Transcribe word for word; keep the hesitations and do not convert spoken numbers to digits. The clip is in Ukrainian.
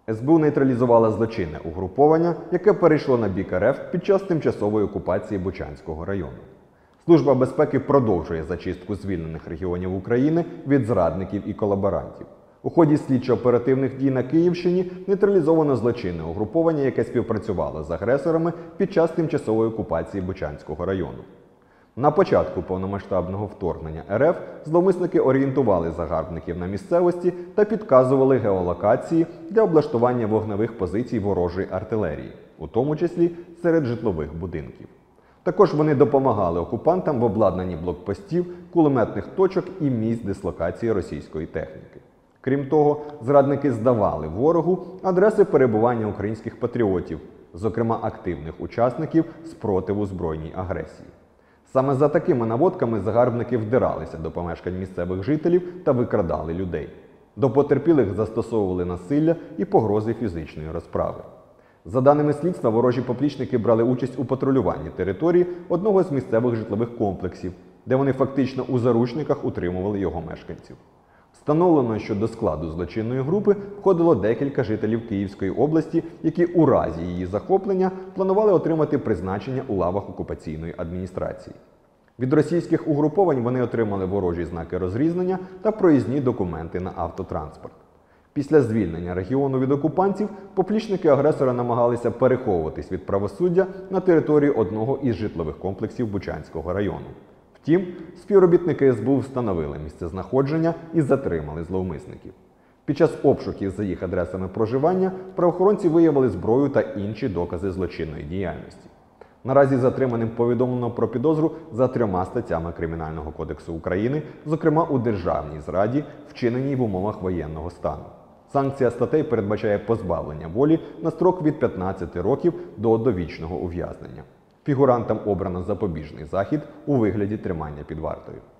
ес бе у нейтралізувала злочинне угруповання, яке перейшло на бік ер еф під час тимчасової окупації Бучанського району. Служба безпеки продовжує зачистку звільнених регіонів України від зрадників і колаборантів. У ході слідчо-оперативних дій на Київщині нейтралізовано злочинне угруповання, яке співпрацювало з агресорами під час тимчасової окупації Бучанського району. На початку повномасштабного вторгнення ер еф зловмисники орієнтували загарбників на місцевості та підказували геолокації для облаштування вогневих позицій ворожої артилерії, у тому числі серед житлових будинків. Також вони допомагали окупантам в обладнанні блокпостів, кулеметних точок і місць дислокації російської техніки. Крім того, зрадники здавали ворогу адреси перебування українських патріотів, зокрема активних учасників спротиву збройній агресії. Саме за такими наводками загарбники вдиралися до помешкань місцевих жителів та викрадали людей. До потерпілих застосовували насилля і погрози фізичної розправи. За даними слідства, ворожі поплічники брали участь у патрулюванні території одного з місцевих житлових комплексів, де вони фактично у заручниках утримували його мешканців. Встановлено, що до складу злочинної групи входило декілька жителів Київської області, які у разі її захоплення планували отримати призначення у лавах окупаційної адміністрації. Від російських угруповань вони отримали ворожі знаки розрізнення та проїзні документи на автотранспорт. Після звільнення регіону від окупантів поплічники агресора намагалися переховуватись від правосуддя на території одного із житлових комплексів Бучанського району. Втім, співробітники ес бе у встановили місцезнаходження і затримали зловмисників. Під час обшуків за їх адресами проживання правоохоронці виявили зброю та інші докази злочинної діяльності. Наразі затриманим повідомлено про підозру за трьома статтями Кримінального кодексу України, зокрема у державній зраді, вчиненій в умовах воєнного стану. Санкція статей передбачає позбавлення волі на строк від п'ятнадцяти років до довічного ув'язнення. Фігурантам обрано запобіжний захід у вигляді тримання під вартою.